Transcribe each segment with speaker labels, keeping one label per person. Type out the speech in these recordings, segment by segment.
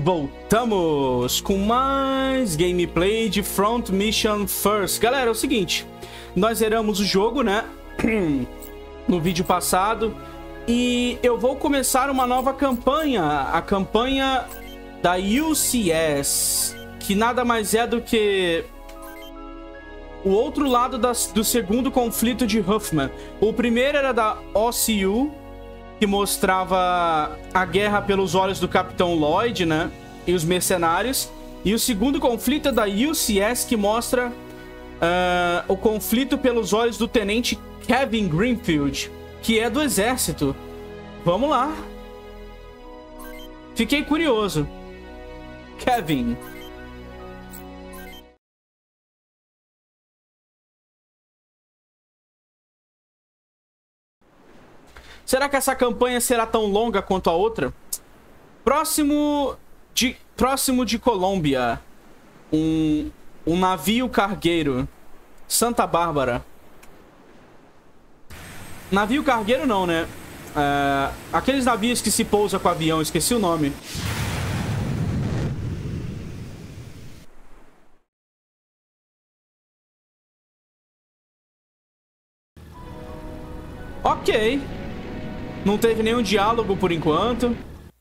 Speaker 1: voltamos com mais gameplay de Front Mission First. Galera, é o seguinte, nós zeramos o jogo, né, no vídeo passado, e eu vou começar uma nova campanha, a campanha da UCS, que nada mais é do que o outro lado do segundo conflito de Huffman. O primeiro era da OCU, que mostrava a guerra pelos olhos do Capitão Lloyd, né? E os mercenários. E o segundo conflito é da UCS, que mostra o conflito pelos olhos do Tenente Kevin Greenfield, que é do exército. Vamos lá. Fiquei curioso. Kevin. Será que essa campanha será tão longa quanto a outra? Próximo de Colômbia. Um navio cargueiro. Santa Bárbara. Navio cargueiro não, né? Aqueles navios que se pousa com avião. Esqueci o nome. Ok. Não teve nenhum diálogo por enquanto.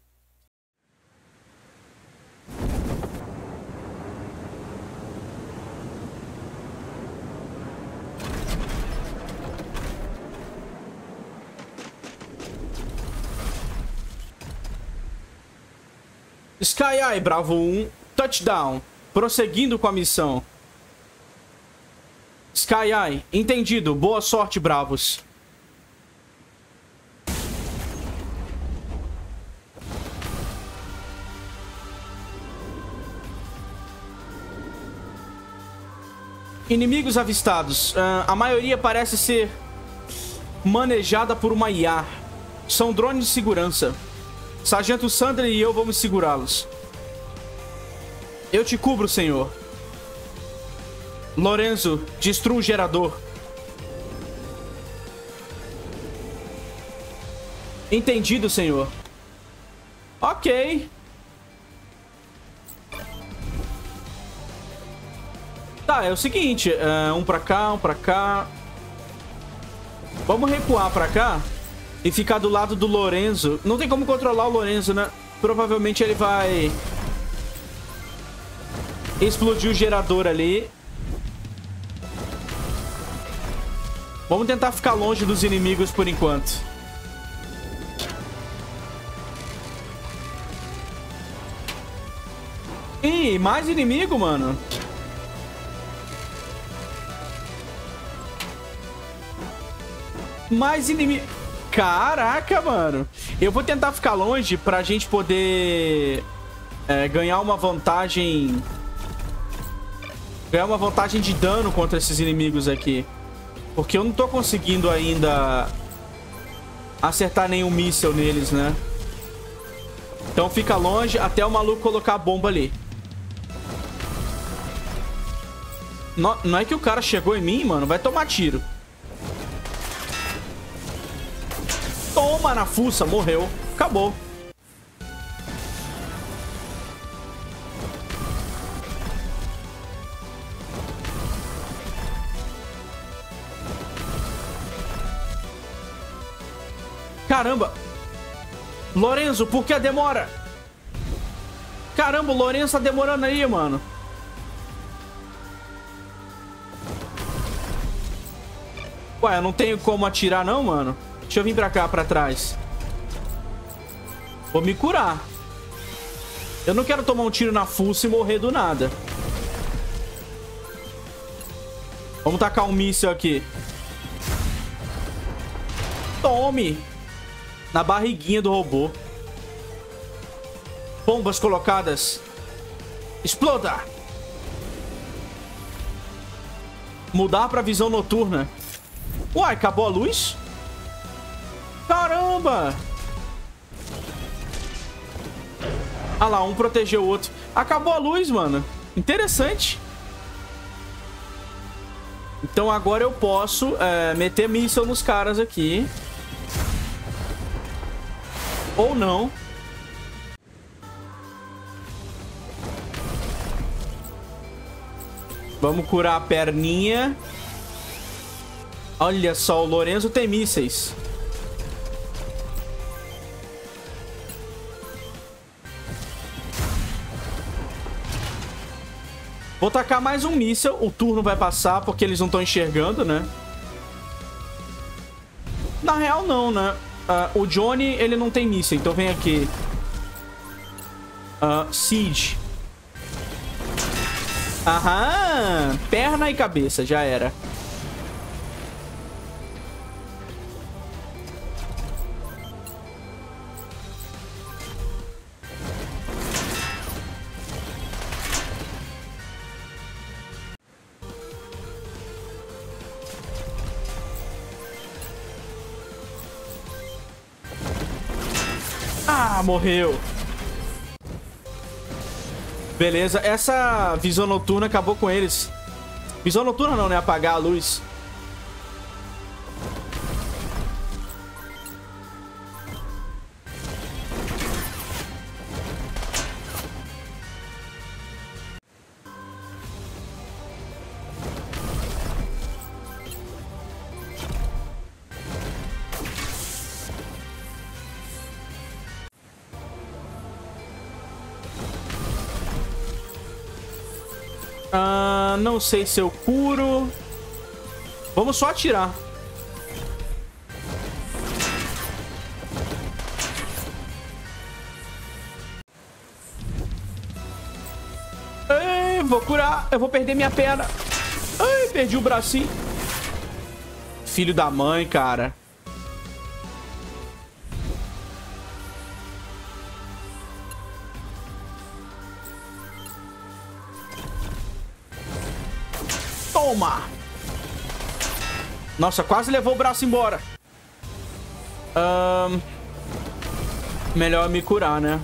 Speaker 1: Sky Eye, Bravo 1, touchdown. Prosseguindo com a missão. Sky Eye, entendido. Boa sorte, Bravos. Inimigos avistados. A maioria parece ser manejada por uma IA. São drones de segurança. Sargento Sandra e eu vamos segurá-los. Eu te cubro, senhor. Lorenzo, destrua o gerador. Entendido, senhor. Ok. Tá, é o seguinte, um pra cá, um pra cá. Vamos recuar pra cá e ficar do lado do Lorenzo. Não tem como controlar o Lorenzo, né? Provavelmente ele vai explodir o gerador ali. Vamos tentar ficar longe dos inimigos por enquanto. Ih, mais inimigo, mano. Mais inimigo. Caraca, mano. Eu vou tentar ficar longe pra gente poder ganhar uma vantagem. Ganhar uma vantagem de dano contra esses inimigos aqui. Porque eu não tô conseguindo ainda acertar nenhum míssil neles, né? Então fica longe até o maluco colocar a bomba ali. Não é que o cara chegou em mim, mano. Vai tomar tiro. Toma na fuça, morreu. Acabou. Caramba. Lorenzo, por que a demora? Caramba, o Lorenzo tá demorando aí, mano. Ué, eu não tenho como atirar não, mano. Deixa eu vir pra cá, pra trás. Vou me curar. Eu não quero tomar um tiro na fuça e morrer do nada. Vamos tacar um míssil aqui. Tome! Na barriguinha do robô. Bombas colocadas. Exploda! Mudar pra visão noturna. Uai, acabou a luz? Caramba! Ah lá, um protegeu o outro. Acabou a luz, mano. Interessante. Então agora eu posso meter míssil nos caras aqui. Ou não. Vamos curar a perninha. Olha só, o Lorenzo tem mísseis. Vou tacar mais um míssel. O turno vai passar porque eles não estão enxergando, né? Na real, não, né? O Johnny, ele não tem míssel. Então vem aqui. Siege. Aham. Perna e cabeça. Já era. Ah, morreu. Beleza, essa visão noturna acabou com eles. Visão noturna não, né? Apagar a luz. Não sei se eu curo. Vamos só atirar. Ei, vou curar. Eu vou perder minha perna. Ai, perdi o bracinho. Filho da mãe, cara. Toma! Nossa, quase levou o braço embora. Melhor me curar, né?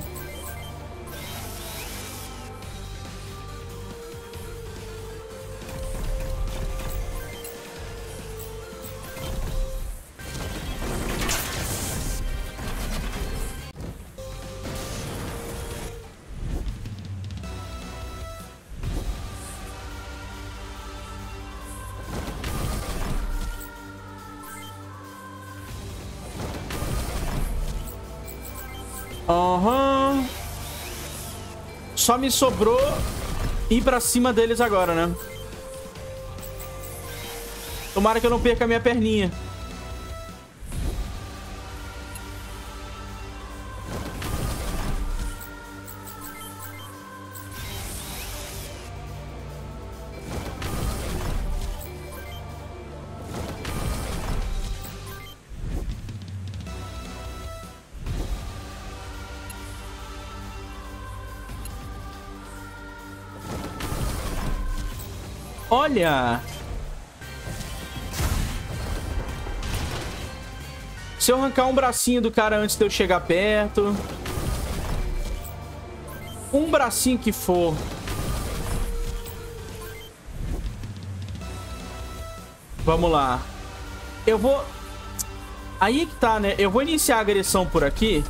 Speaker 1: Aham. Só me sobrou ir pra cima deles agora, né? Tomara que eu não perca a minha perninha. Olha! Se eu arrancar um bracinho do cara antes de eu chegar perto... Um bracinho que for... Vamos lá. Eu vou... Aí que tá, né? Eu vou iniciar a agressão por aqui.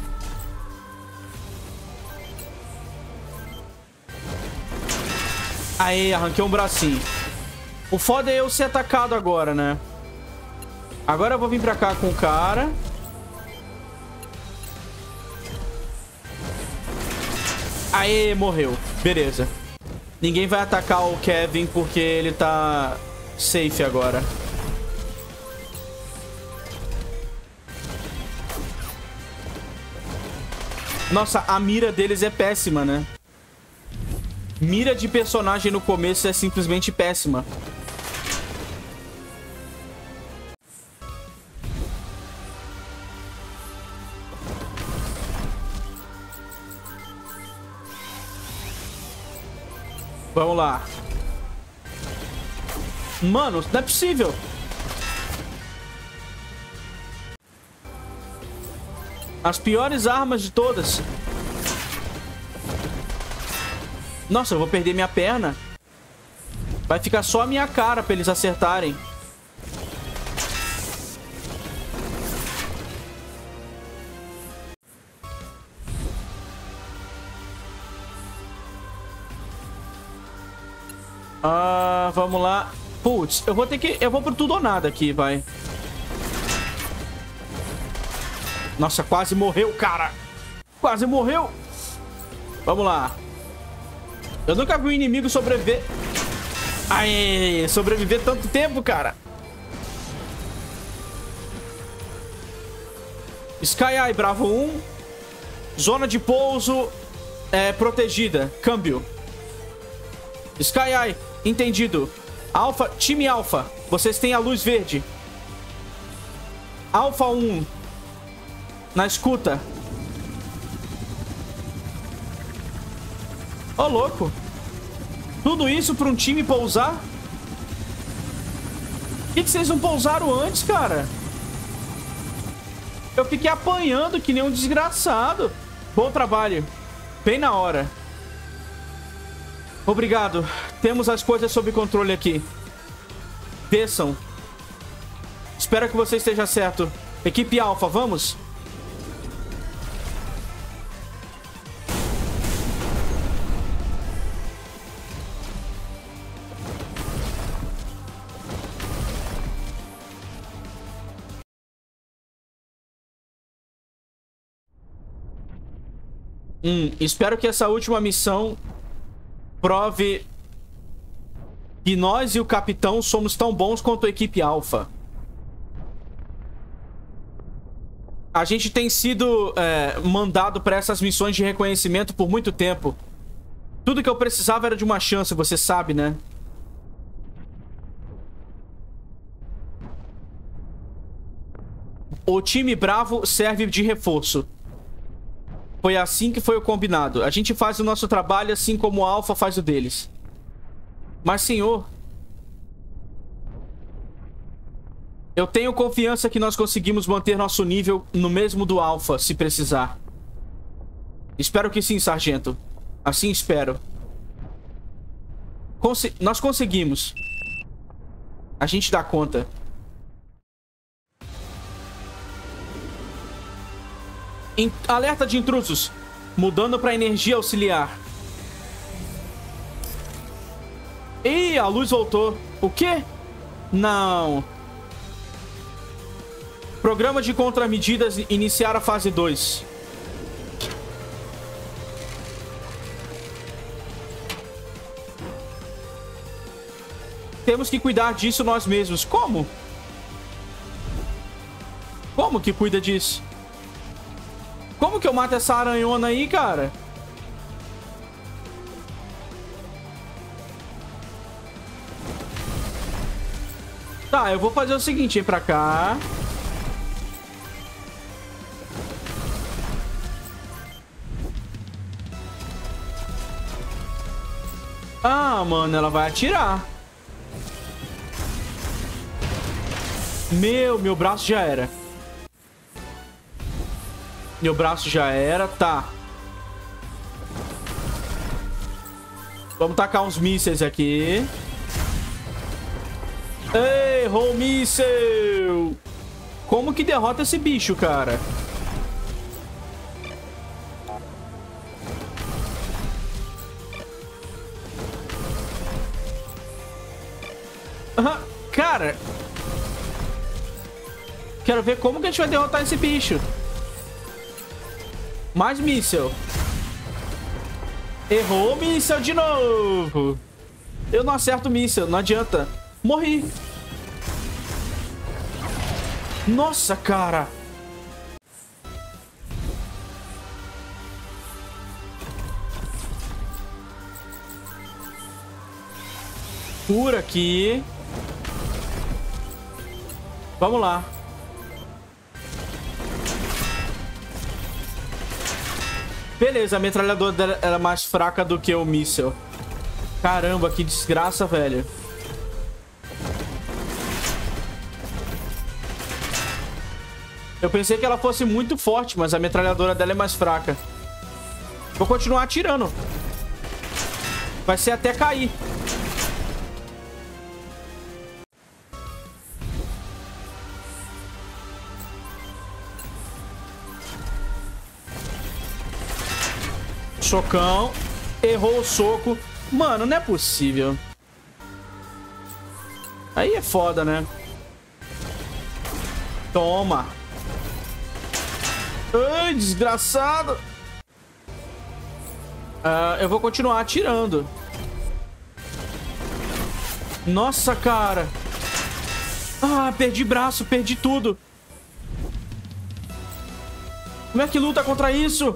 Speaker 1: Aí, arranquei um bracinho. O foda é eu ser atacado agora, né? Agora eu vou vir pra cá com o cara. Aê, morreu. Beleza. Ninguém vai atacar o Kevin porque ele tá safe agora. Nossa, a mira deles é péssima, né? Mira de personagem no começo é simplesmente péssima. Vamos lá. Mano, não é possível. As piores armas de todas. Nossa, eu vou perder minha perna. Vai ficar só a minha cara pra eles acertarem. Vamos lá. Putz, eu vou ter que... Eu vou pro tudo ou nada aqui, vai. Nossa, quase morreu, cara. Quase morreu. Vamos lá. Eu nunca vi um inimigo sobreviver... Ai, sobreviver tanto tempo, cara. Sky Eye, Bravo 1. Zona de pouso protegida. Câmbio. Sky Eye, entendido. Alpha, time Alpha, vocês têm a luz verde. Alpha 1. Na escuta. Ô, louco. Tudo isso pra um time pousar? Por que vocês não pousaram antes, cara? Eu fiquei apanhando que nem um desgraçado. Bom trabalho. Bem na hora. Obrigado. Temos as coisas sob controle aqui. Desçam. Espero que você esteja certo. Equipe Alpha, vamos? Espero que essa última missão prove que nós e o capitão somos tão bons quanto a equipe Alpha. A gente tem sido mandado para essas missões de reconhecimento por muito tempo. Tudo que eu precisava era de uma chance, você sabe, né? O time Bravo serve de reforço. Foi assim que foi o combinado. A gente faz o nosso trabalho assim como o Alpha faz o deles. Mas, senhor... Eu tenho confiança que nós conseguimos manter nosso nível no mesmo do Alpha, se precisar. Espero que sim, sargento. Assim espero. Nós conseguimos. A gente dá conta. Alerta de intrusos. Mudando para energia auxiliar. Ih, a luz voltou. O quê? Não. Programa de contramedidas iniciar a fase 2. Temos que cuidar disso nós mesmos. Como? Como que cuida disso? Como que eu mato essa aranhona aí, cara? Tá, eu vou fazer o seguinte, vem pra cá. Ah, mano, ela vai atirar. Meu braço já era. Meu braço já era, tá. Vamos tacar uns mísseis aqui. Ei, errou o míssel. Como que derrota esse bicho, cara? Cara, quero ver como que a gente vai derrotar esse bicho. Mais míssel. Errou o míssel de novo. Eu não acerto o míssel, não adianta. Morri. Nossa, cara. Cura aqui. Vamos lá. Beleza, a metralhadora dela era mais fraca do que o míssel. Caramba, que desgraça, velho. Eu pensei que ela fosse muito forte, mas a metralhadora dela é mais fraca. Vou continuar atirando. Vai ser até cair. Socão. Errou o soco. Mano, não é possível. Aí é foda, né? Toma. Ai, desgraçado. Eu vou continuar atirando. Nossa, cara. Ah, perdi braço, perdi tudo. Como é que luta contra isso?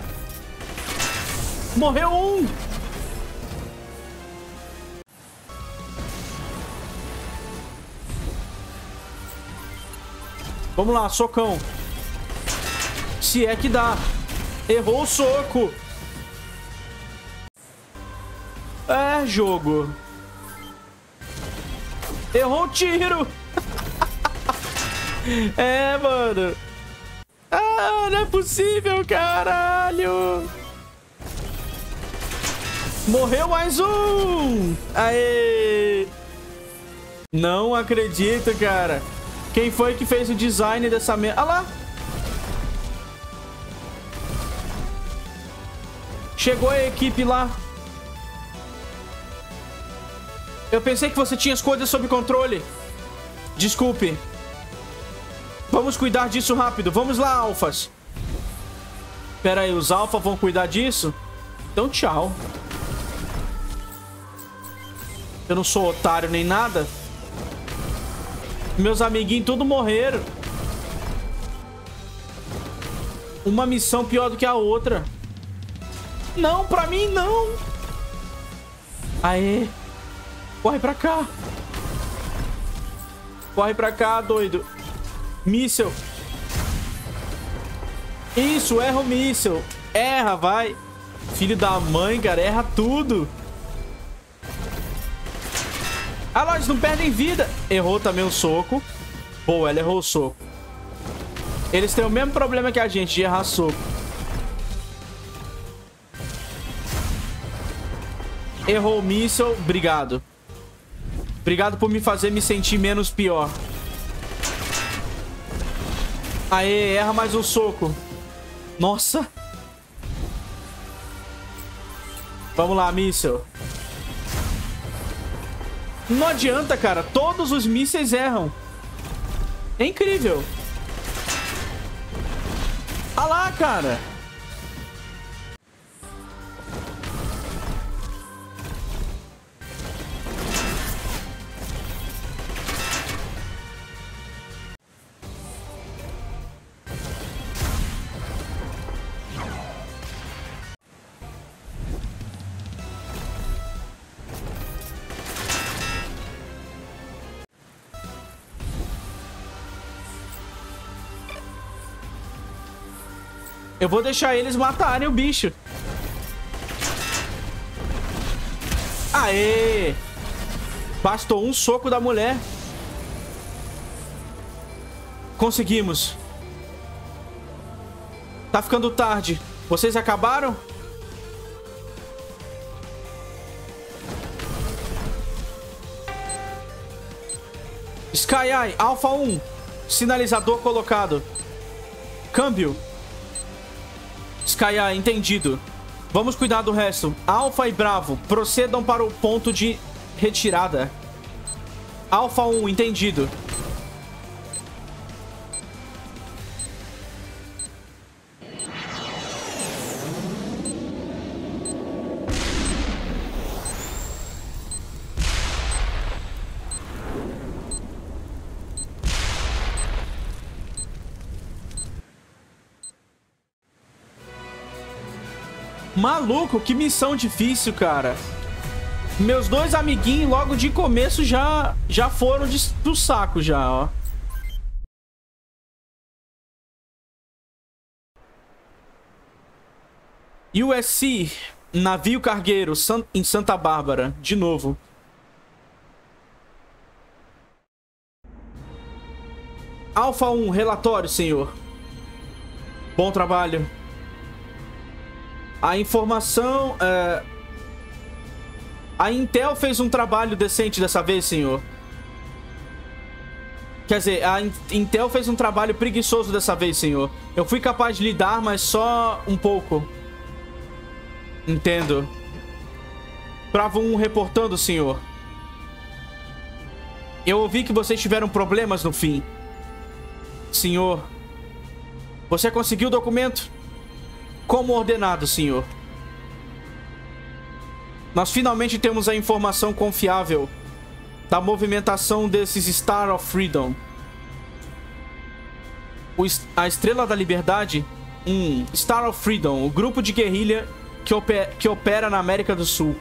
Speaker 1: Morreu um. Vamos lá, socão. Se é que dá. Errou o soco. É, jogo. Errou o tiro. É, mano. Ah, não é possível, caralho. Morreu mais um. Aê. Não acredito, cara. Quem foi que fez o design dessa merda? Ah lá. Chegou a equipe lá. Eu pensei que você tinha as coisas sob controle. Desculpe. Vamos cuidar disso rápido. Vamos lá, alfas. Pera aí, os alfas vão cuidar disso? Então, tchau. Eu não sou otário nem nada. Meus amiguinhos tudo morreram. Uma missão pior do que a outra. Não, pra mim não. Aê. Corre pra cá. Corre pra cá, doido. Míssel. Isso, erra o míssel. Erra, vai. Filho da mãe, cara. Erra tudo. Ah, lá, eles não perdem vida. Errou também o soco. Boa, ela errou o soco. Eles têm o mesmo problema que a gente de errar soco. Errou o míssel. Obrigado. Obrigado por me fazer me sentir menos pior. Aê, erra mais um soco. Nossa. Vamos lá, míssel. Não adianta, cara. Todos os mísseis erram. É incrível. Ah lá, cara. Eu vou deixar eles matarem o bicho. Aê! Bastou um soco da mulher. Conseguimos. Tá ficando tarde. Vocês acabaram? Sky-Eye, Alpha 1. Sinalizador colocado. Câmbio. Sky-Eye, entendido. Vamos cuidar do resto. Alpha e Bravo, procedam para o ponto de retirada. Alpha 1, entendido. Maluco, que missão difícil, cara. Meus dois amiguinhos logo de começo já foram do saco já, ó. USC, navio cargueiro em Santa Bárbara, de novo. Alpha 1, relatório, senhor. Bom trabalho. A informação... A Intel fez um trabalho decente dessa vez, senhor. Quer dizer, a Intel fez um trabalho preguiçoso dessa vez, senhor. Eu fui capaz de lidar, mas só um pouco. Entendo. Bravo 1 reportando, senhor. Eu ouvi que vocês tiveram problemas no fim. Senhor, você conseguiu o documento? Como ordenado, senhor. Nós finalmente temos a informação confiável da movimentação desses Star of Freedom. A Estrela da Liberdade? Star of Freedom, o grupo de guerrilha que opera na América do Sul.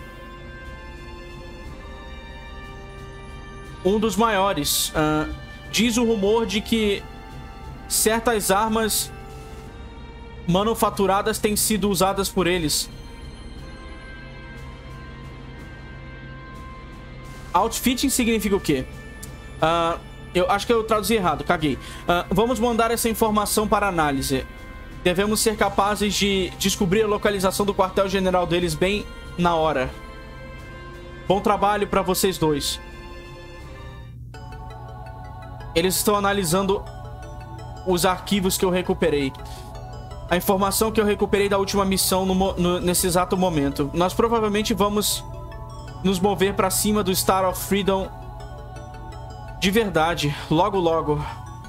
Speaker 1: Um dos maiores. Diz o rumor de que certas armas manufaturadas têm sido usadas por eles. Outfitting significa o quê? Eu acho que eu traduzi errado, caguei. Vamos mandar essa informação para análise. Devemos ser capazes de descobrir a localização do quartel-general deles bem na hora. Bom trabalho para vocês dois. Eles estão analisando os arquivos que eu recuperei. A informação que eu recuperei da última missão nesse exato momento. Nós provavelmente vamos nos mover para cima do Star of Freedom de verdade, logo logo.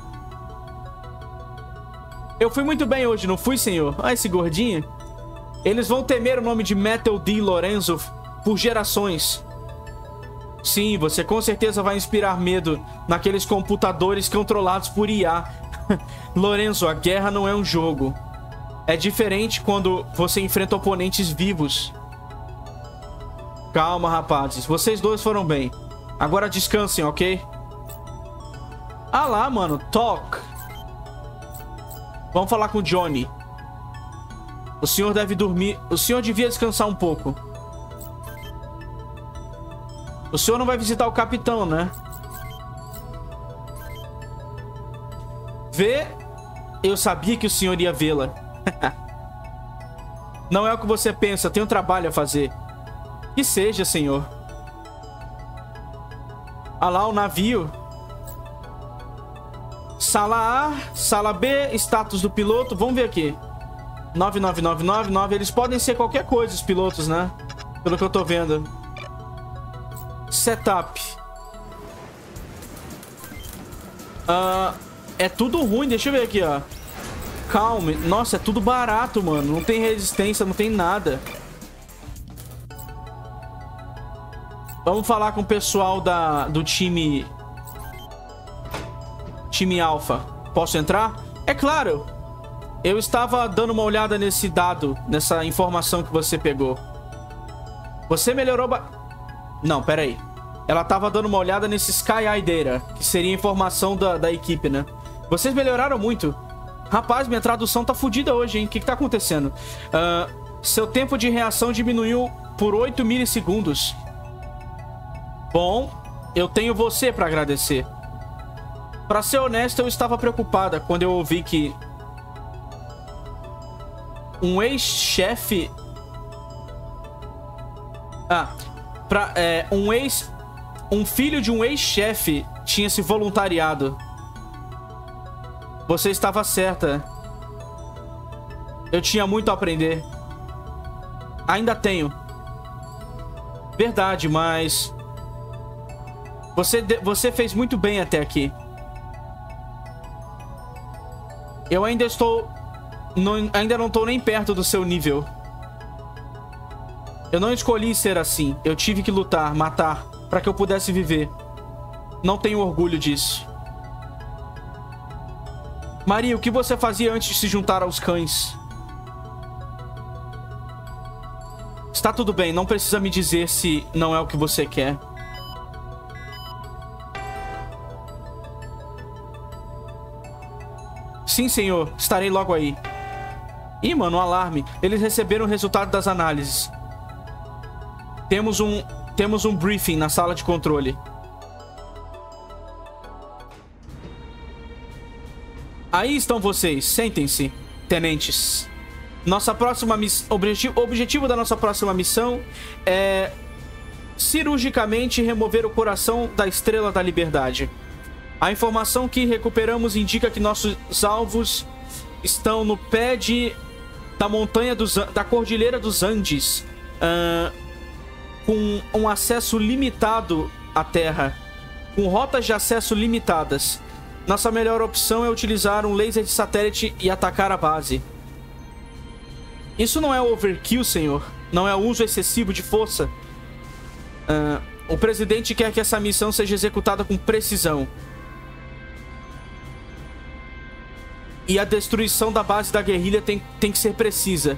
Speaker 1: Eu fui muito bem hoje, não fui, senhor? Ah, esse gordinho. Eles vão temer o nome de Metal D. Lorenzo por gerações. Sim, você com certeza vai inspirar medo naqueles computadores controlados por IA. Lorenzo, a guerra não é um jogo. É diferente quando você enfrenta oponentes vivos. Calma, rapazes. Vocês dois foram bem. Agora descansem, ok? Ah lá, mano. Talk. Vamos falar com o Johnny. O senhor deve dormir. O senhor devia descansar um pouco. O senhor não vai visitar o capitão, né? Vê? Eu sabia que o senhor ia vê-la. Não é o que você pensa. Tenho trabalho a fazer. Que seja, senhor. Ah lá, o navio. Sala A, sala B, status do piloto. Vamos ver aqui. 99999. Eles podem ser qualquer coisa, os pilotos, né? Pelo que eu tô vendo. Setup. É tudo ruim. Deixa eu ver aqui, ó. Calma. Nossa, é tudo barato, mano. Não tem resistência, não tem nada. Vamos falar com o pessoal do time... Time Alpha. Posso entrar? É claro. Eu estava dando uma olhada nesse dado, nessa informação que você pegou. Você melhorou... Não, pera aí. Ela estava dando uma olhada nesse Sky Eye Data, que seria a informação da equipe, né? Vocês melhoraram muito. Rapaz, minha tradução tá fodida hoje, hein? O que tá acontecendo? Seu tempo de reação diminuiu por 8 milissegundos. Bom, eu tenho você pra agradecer. Pra ser honesto, eu estava preocupada quando eu ouvi que um ex-chefe... Um filho de um ex-chefe tinha se voluntariado. Você estava certa. Eu tinha muito a aprender. Ainda tenho. Verdade, mas... Você fez muito bem até aqui. Eu ainda estou... ainda não estou nem perto do seu nível. Eu não escolhi ser assim. Eu tive que lutar, matar, para que eu pudesse viver. Não tenho orgulho disso. Maria, o que você fazia antes de se juntar aos cães? Está tudo bem, não precisa me dizer se não é o que você quer. Sim, senhor. Estarei logo aí. Ih, mano, um alarme. Eles receberam o resultado das análises. Temos um briefing na sala de controle. Aí estão vocês. Sentem-se, tenentes. Nossa próxima missão... O objetivo da nossa próxima missão é cirurgicamente remover o coração da Estrela da Liberdade. A informação que recuperamos indica que nossos alvos estão no pé da montanha da Cordilheira dos Andes, com um acesso limitado à Terra. com rotas de acesso limitadas. Nossa melhor opção é utilizar um laser de satélite e atacar a base. Isso não é overkill, senhor? Não é uso excessivo de força? O presidente quer que essa missão seja executada com precisão. E a destruição da base da guerrilha tem que ser precisa.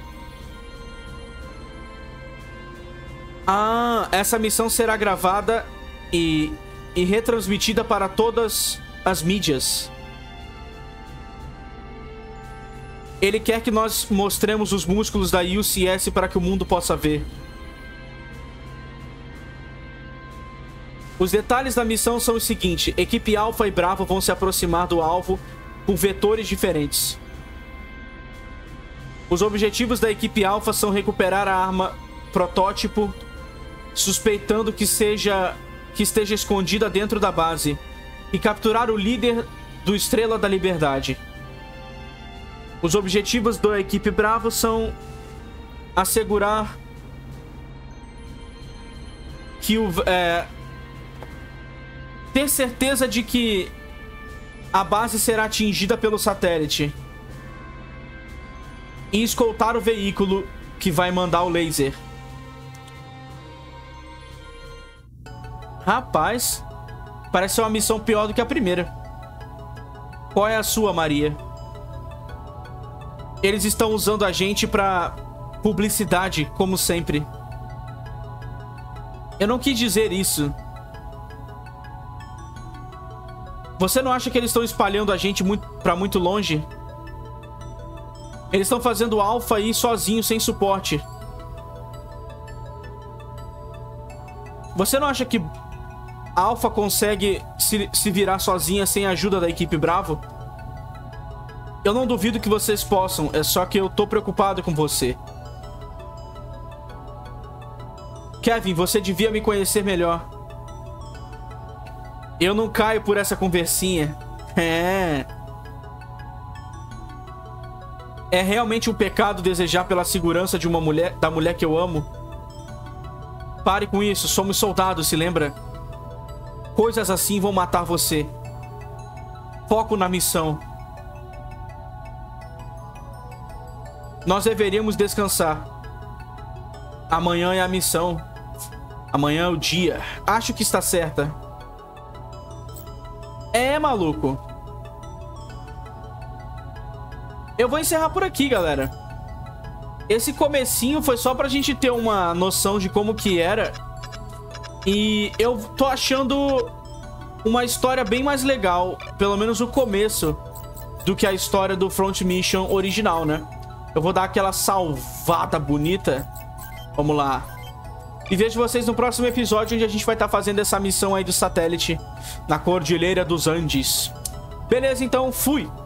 Speaker 1: Ah, essa missão será gravada e retransmitida para todas as mídias. Ele quer que nós mostremos os músculos da UCS para que o mundo possa ver. Os detalhes da missão são os seguintes. Equipe Alpha e Bravo vão se aproximar do alvo com vetores diferentes. Os objetivos da equipe Alpha são recuperar a arma protótipo, suspeitando que esteja escondida dentro da base, e capturar o líder do Estrela da Liberdade. Os objetivos da equipe Bravo são assegurar que ter certeza de que a base será atingida pelo satélite e escoltar o veículo que vai mandar o laser. Rapaz, parece ser uma missão pior do que a primeira. Qual é a sua, Maria? Eles estão usando a gente pra publicidade, como sempre. Eu não quis dizer isso. Você não acha que eles estão espalhando a gente pra muito longe? Eles estão fazendo Alpha aí sozinho, sem suporte. Você não acha que a Alpha consegue se virar sozinha sem a ajuda da equipe Bravo? Eu não duvido que vocês possam, é só que eu tô preocupado com você. Kevin, você devia me conhecer melhor. Eu não caio por essa conversinha. É realmente um pecado desejar pela segurança de uma mulher, da mulher que eu amo? Pare com isso, somos soldados, se lembra? Coisas assim vão matar você. Foco na missão. Nós deveríamos descansar. Amanhã é a missão. Amanhã é o dia. Acho que está certa. É, maluco. Eu vou encerrar por aqui, galera. Esse comecinho foi só pra gente ter uma noção de como que era. E eu tô achando uma história bem mais legal, pelo menos o começo, do que a história do Front Mission original, né? Eu vou dar aquela salvada bonita. Vamos lá. E vejo vocês no próximo episódio, onde a gente vai estar fazendo essa missão aí do satélite na Cordilheira dos Andes. Beleza, então, fui!